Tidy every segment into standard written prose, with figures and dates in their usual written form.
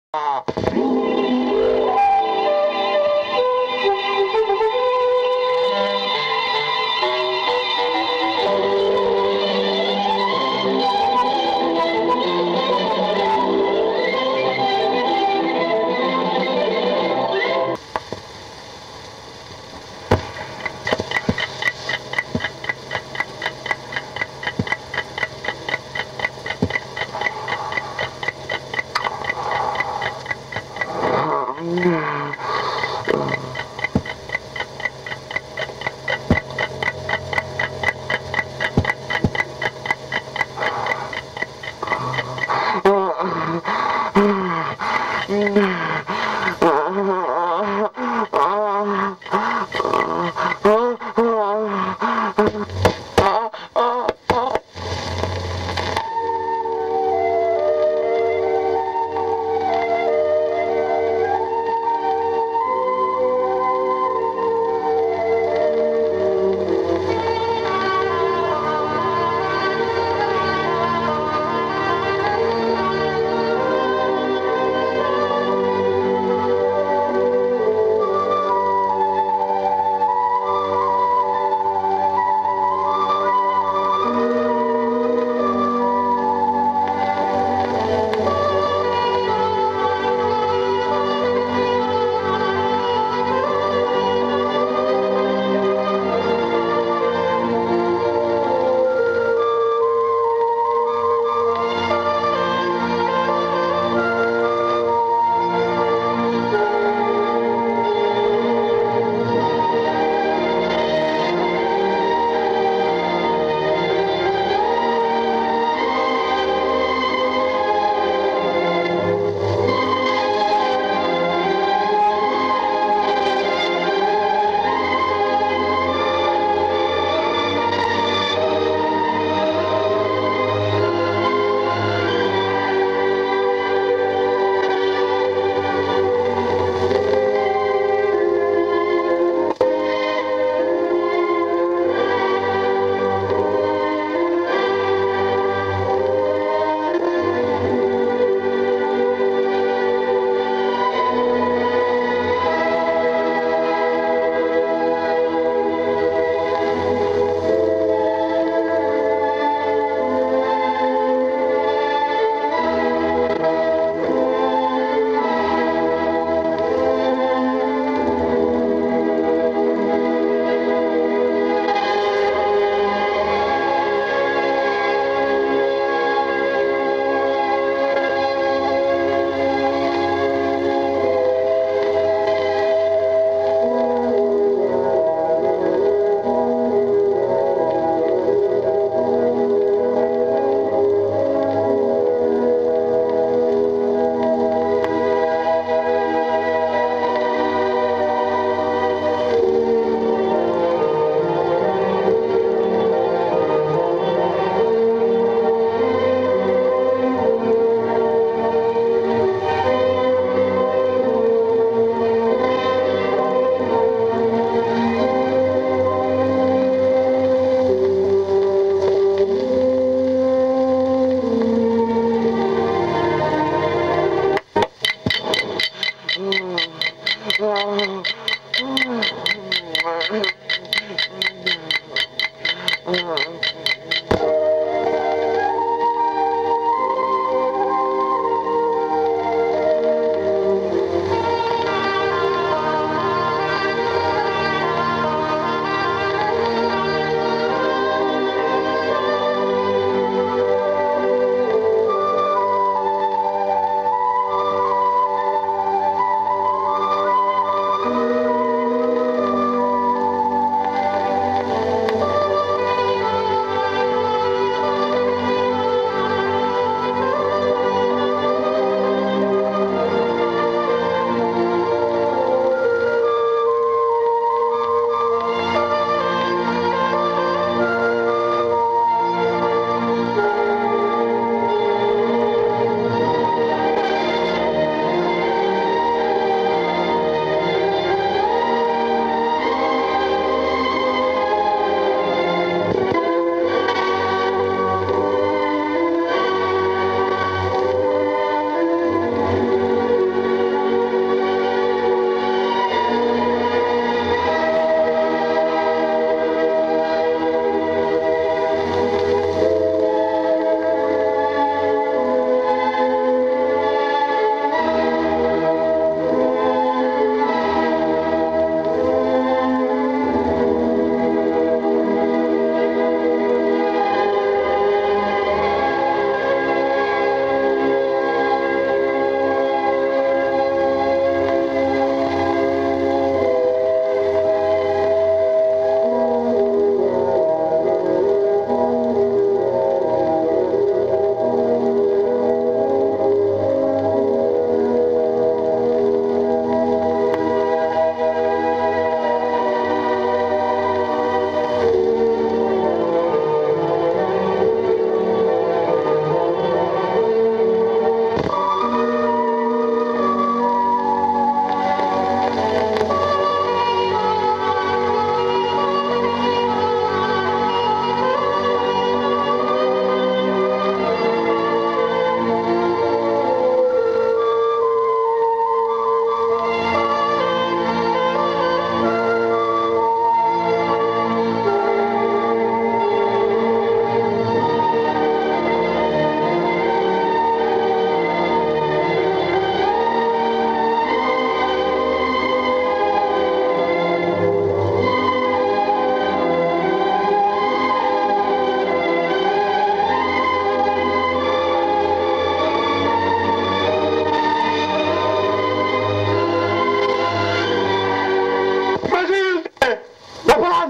Thank you.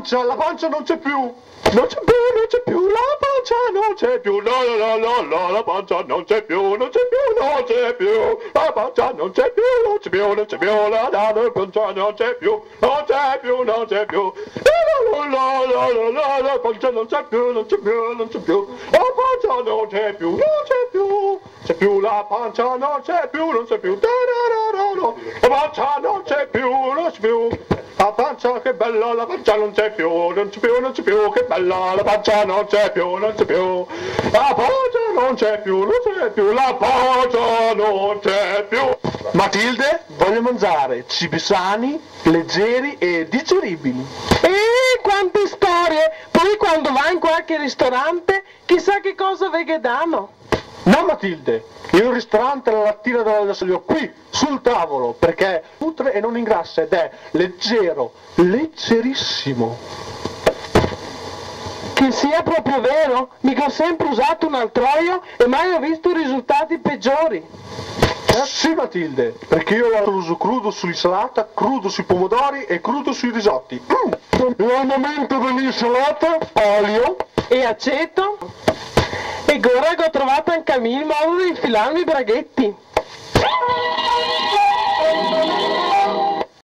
pancia non c'è più. Non c'è più, non c'è più, la pancia non c'è più, la la la la, la pancia non c'è più, non c'è più, non c'è più, la pancia non c'è più, non c'è più, non c'è più, la pancia non c'è più, non c'è più, non c'è più, la la la la, la pancia non c'è più, non c'è più, non c'è più, la pancia non c'è più, non c'è più, c'è più la pancia non c'è più, non c'è più, la pancia non c'è più, non c'è più. La pancia che bella, la pancia non c'è più, non c'è più, non c'è più, che bella, la pancia non c'è più, non c'è più, la pancia non c'è più, non c'è più, la pancia non c'è più. Matilde, voglio mangiare cibi sani, leggeri e digeribili. Quante storie! Poi quando vai in qualche ristorante, chissà che cosa vegano. No Matilde, il ristorante La Lattina dell'Olio Salio qui sul tavolo perché nutre e non ingrassa ed è leggero, leggerissimo. Che sia proprio vero, mica ho sempre usato un altroio e mai ho visto risultati peggiori. Sì Matilde, perché io lo uso crudo sull'insalata, crudo sui pomodori e crudo sui risotti. L'ornamento dell'insalata, olio e aceto. E ora che ho trovato anche a me il modo di infilarmi i braghetti.